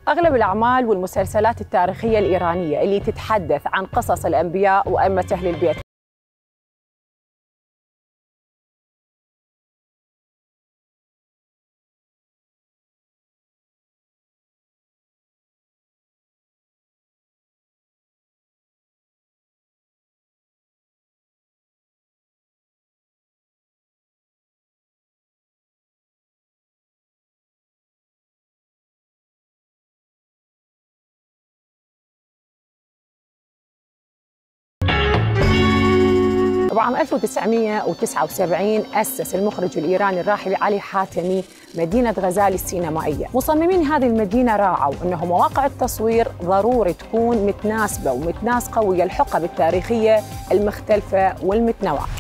أغلب الأعمال والمسلسلات التاريخية الإيرانية اللي تتحدث عن قصص الأنبياء وأئمة أهل البيت طبعا 1979 أسس المخرج الإيراني الراحل علي حاتمي مدينة غزال السينمائية. مصممين هذه المدينة راعوا أنه مواقع التصوير ضروري تكون متناسبة ومتناسقة ويا الحقب التاريخية المختلفة والمتنوعة.